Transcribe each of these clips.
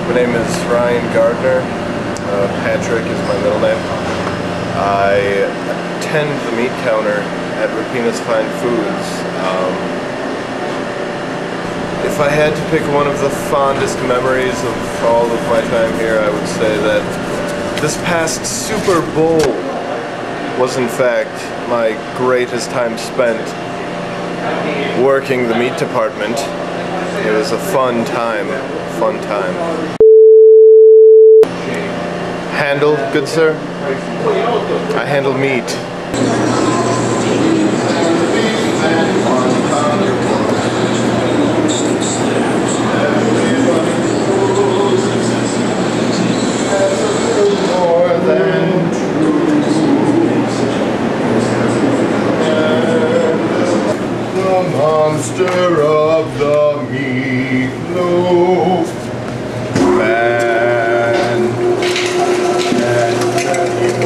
My name is Ryan Gardiner. Patrick is my middle name. I attend the meat counter at Rapina's Fine Foods. If I had to pick one of the fondest memories of all of my time here, I would say that this past Super Bowl was in fact my greatest time spent working the meat department. It was a fun time. Handle, good sir? I handle meat. Monster of the meatloaf man, and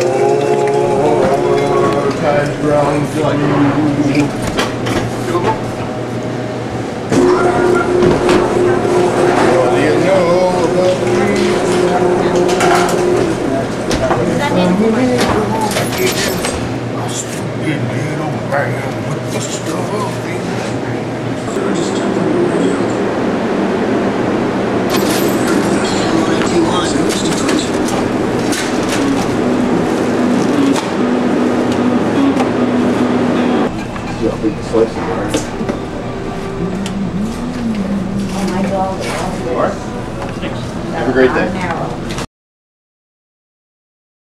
anymore hash browns on you. What do you know about a stupid little man with the stuffy. Have a great day.